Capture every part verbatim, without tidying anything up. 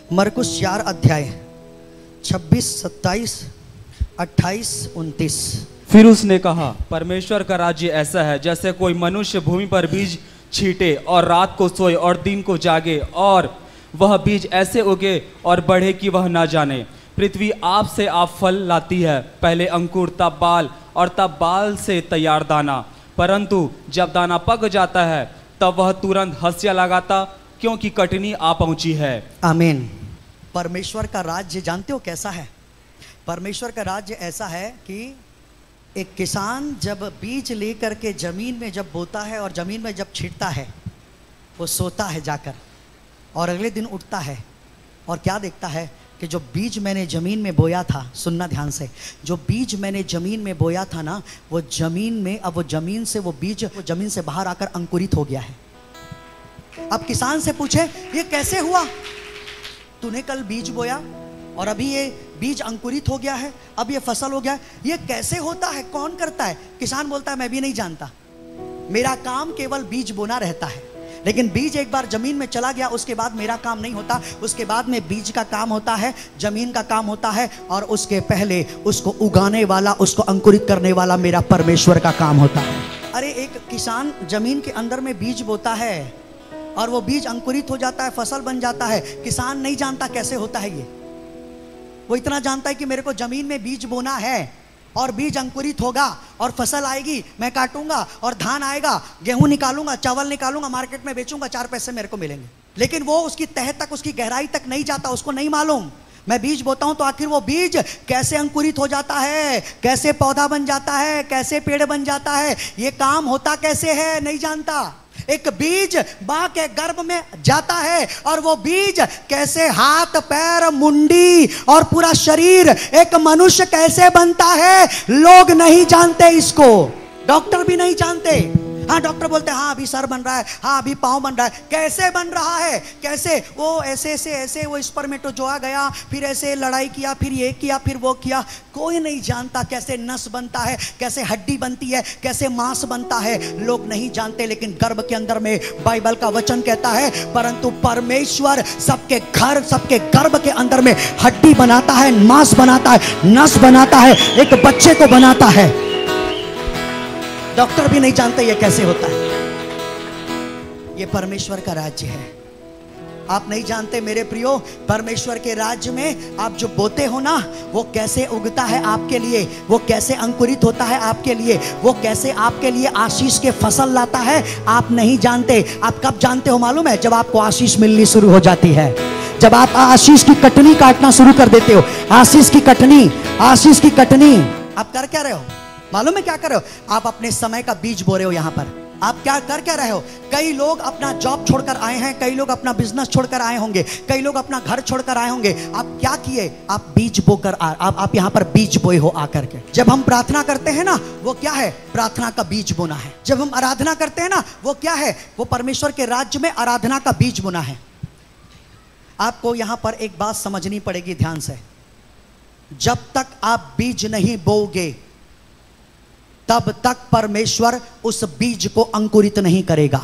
मरकुस चार अध्याय छब्बीस, सत्ताईस, अट्ठाईस, उनतीस। फिर उसने कहा, परमेश्वर का राज्य ऐसा है जैसे कोई मनुष्य भूमि पर बीज छींटे और रात को सोए और दिन को जागे, और वह बीज ऐसे उगे और बढ़े कि वह ना जाने। पृथ्वी आप से आप फल लाती है, पहले अंकुर, तब बाल, और तब बाल से तैयार दाना। परंतु जब दाना पक जाता है तब वह तुरंत हंसिया लगाता, क्योंकि कटनी आ पहुंची है। आमीन। परमेश्वर का राज्य जानते हो कैसा है? परमेश्वर का राज्य ऐसा है कि एक किसान जब बीज लेकर के जमीन में जब बोता है और जमीन में जब छींटता है, वो सोता है जाकर और अगले दिन उठता है और क्या देखता है कि जो बीज मैंने ज़मीन में बोया था, सुनना ध्यान से, जो बीज मैंने ज़मीन में बोया था ना, वो ज़मीन में, अब वो ज़मीन से वो बीज वो ज़मीन से बाहर आकर अंकुरित हो गया है। अब किसान से पूछे ये कैसे हुआ? तूने कल बीज बोया और अभी ये बीज अंकुरित हो गया है, अब ये फसल हो गया है, ये कैसे होता है? कौन करता है? किसान बोलता है मैं भी नहीं जानता, मेरा काम केवल बीज बोना रहता है। लेकिन बीज एक बार जमीन में चला गया, उसके बाद मेरा काम नहीं होता, उसके बाद में बीज का काम होता है, जमीन का काम होता है, और उसके पहले उसको उगाने वाला, उसको अंकुरित करने वाला मेरा परमेश्वर का काम होता है। अरे एक किसान जमीन के अंदर में बीज बोता है और वो बीज अंकुरित हो जाता है, फसल बन जाता है। किसान नहीं जानता कैसे होता है ये, वो इतना जानता है कि मेरे को जमीन में बीज बोना है और बीज अंकुरित होगा और फसल आएगी, मैं काटूंगा और धान आएगा, गेहूं निकालूंगा, चावल निकालूंगा, मार्केट में बेचूंगा, चार पैसे मेरे को मिलेंगे। लेकिन वो उसकी तह तक, उसकी गहराई तक नहीं जाता, उसको नहीं मालूम। मैं बीज बोता हूं तो आखिर वो बीज कैसे अंकुरित हो जाता है, कैसे पौधा बन जाता है, कैसे पेड़ बन जाता है, ये काम होता कैसे है, नहीं जानता। एक बीज मां के गर्भ में जाता है और वो बीज कैसे हाथ, पैर, मुंडी और पूरा शरीर, एक मनुष्य कैसे बनता है, लोग नहीं जानते इसको, डॉक्टर भी नहीं जानते। हाँ डॉक्टर बोलते हैं हाँ अभी सर बन रहा है, हाँ अभी पाँव बन रहा है, कैसे बन रहा है, कैसे? वो ऐसे ऐसे ऐसे वो स्पर्मेटोजोआ गया, फिर ऐसे लड़ाई किया, फिर ये किया, फिर वो किया, कोई नहीं जानता कैसे नस बनता है, कैसे हड्डी बनती है, कैसे मांस बनता है, लोग नहीं जानते। लेकिन गर्भ के अंदर में बाइबल का वचन कहता है, परंतु परमेश्वर सबके घर, सबके गर्भ के अंदर में हड्डी बनाता है, मांस बनाता है, नस बनाता है, एक बच्चे को बनाता है। डॉक्टर भी नहीं जानते ये कैसे होता है। ये परमेश्वर का राज्य है, आप नहीं जानते मेरे प्रियो। परमेश्वर के राज्य में आप जो बोते हो ना, वो कैसे उगता है आपके लिए, वो कैसे अंकुरित होता है आपके लिए, वो कैसे आपके लिए आशीष के फसल लाता है, आप नहीं जानते। आप कब जानते हो मालूम है? जब आपको आशीष मिलनी शुरू हो जाती है, जब आप आशीष की कटनी काटना शुरू कर देते हो। आशीष की कटनी, आशीष की कटनी आप कर क्या रहे हो मालूम है? क्या कर रहे हो? आप अपने समय का बीज बो रहे हो। यहाँ पर आप क्या कर क्या रहे हो? कई लोग अपना जॉब छोड़कर आए हैं, कई लोग अपना बिजनेस छोड़कर आए होंगे, कई लोग अपना घर छोड़कर आए होंगे। आप क्या किए? आप बीज बोकर आ, आप, आप यहाँ पर बीज बोए हो आकर के। जब हम प्रार्थना करते हैं ना, वो क्या है? प्रार्थना का बीज बोना है। जब हम आराधना करते हैं ना, वो क्या है? वो परमेश्वर के राज्य में आराधना का बीज बोना है। आपको यहाँ पर एक बात समझनी पड़ेगी ध्यान से, जब तक आप बीज नहीं बोओगे तब तक परमेश्वर उस बीज को अंकुरित नहीं करेगा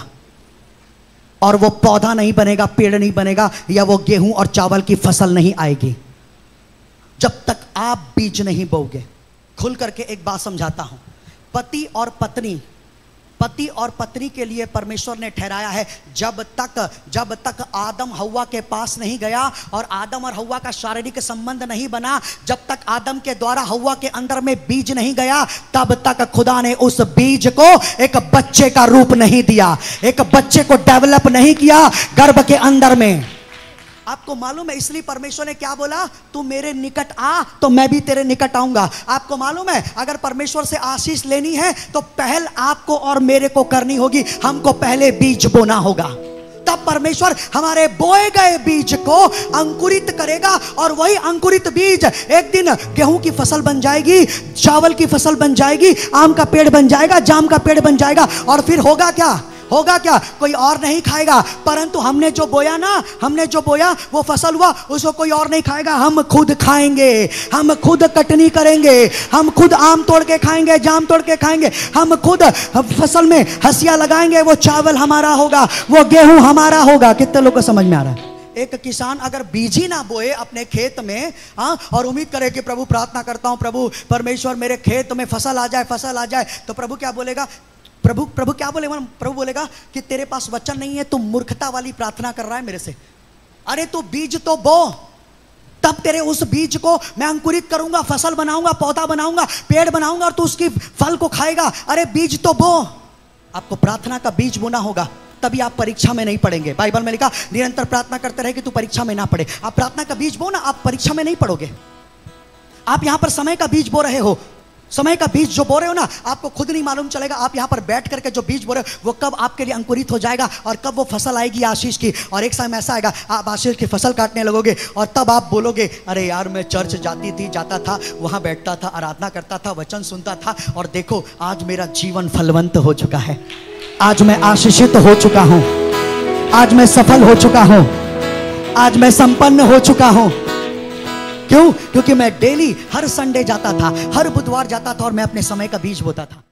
और वो पौधा नहीं बनेगा, पेड़ नहीं बनेगा, या वो गेहूं और चावल की फसल नहीं आएगी जब तक आप बीज नहीं बोओगे। खुल करके एक बात समझाता हूं। पति और पत्नी, पति और पत्नी के लिए परमेश्वर ने ठहराया है, जब तक जब तक आदम हव्वा के पास नहीं गया और आदम और हव्वा का शारीरिक संबंध नहीं बना, जब तक आदम के द्वारा हव्वा के अंदर में बीज नहीं गया, तब तक खुदा ने उस बीज को एक बच्चे का रूप नहीं दिया, एक बच्चे को डेवलप नहीं किया गर्भ के अंदर में। आपको मालूम है इसलिए परमेश्वर ने क्या बोला? तू मेरे निकट आ तो मैं भी तेरे निकट आऊंगा। आपको मालूम है अगर परमेश्वर से आशीष लेनी है तो पहल आपको और मेरे को करनी होगी। हमको पहले बीज बोना होगा, तब परमेश्वर हमारे बोए गए बीज को अंकुरित करेगा और वही अंकुरित बीज एक दिन गेहूं की फसल बन जाएगी, चावल की फसल बन जाएगी, आम का पेड़ बन जाएगा, जाम का पेड़ बन जाएगा। और फिर होगा क्या? होगा क्या? कोई और नहीं खाएगा, परंतु हमने जो बोया ना, हमने जो बोया वो फसल हुआ, उसको कोई और नहीं खाएगा, हम खुद खाएंगे, हम खुद कटनी करेंगे, हम खुद आम तोड़ के खाएंगे, जाम तोड़ के खाएंगे, हम खुद फसल में हंसिया लगाएंगे, वो चावल हमारा होगा, वो गेहूं हमारा होगा। कितने लोग को समझ में आ रहा है? एक किसान अगर बीज ही ना बोए अपने खेत में, हाँ, और उम्मीद करे कि प्रभु प्रार्थना करता हूं, प्रभु परमेश्वर मेरे खेत में फसल आ जाए, फसल आ जाए, तो प्रभु क्या बोलेगा? प्रभु प्रभु क्या बोलेगा? प्रभु बोलेगा कि तेरे पास वचन नहीं है, तू मूर्खता वाली प्रार्थना कर रहा है मेरे से। अरे तू बीज तो बो, तब तेरे उस बीज को मैं अंकुरित करूंगा, फसल बनाऊंगा, पौधा बनाऊंगा, पेड़ बनाऊंगा और तू उसकी फल को खाएगा। अरे बीज तो बो। आपको प्रार्थना का बीज बोना होगा, तभी आप परीक्षा में नहीं पड़ेंगे। बाइबल में लिखा निरंतर प्रार्थना करते रहे कि तू परीक्षा में ना पड़े। आप प्रार्थना का बीज बो ना, आप परीक्षा में नहीं पड़ोगे। आप यहां पर समय का बीज बो रहे हो, समय का बीज जो बो रहे हो ना, आपको खुद नहीं मालूम चलेगा। आप यहां पर बैठ करके जो बीज बो रहे हो वो कब आपके लिए अंकुरित हो जाएगा और कब वो फसल आएगी आशीष की। और एक समय ऐसा आएगा आप आशीष की फसल काटने लगोगे और तब आप बोलोगे, अरे यार मैं चर्च जाती थी, जाता था, वहां बैठता था, आराधना करता था, वचन सुनता था, और देखो आज मेरा जीवन फलवंत हो चुका है, आज मैं आशीषित हो चुका हूं, आज मैं सफल हो चुका हूं, आज मैं संपन्न हो चुका हूं। क्यों? क्योंकि मैं डेली हर संडे जाता था, हर बुधवार जाता था और मैं अपने समय का बीज बोता था।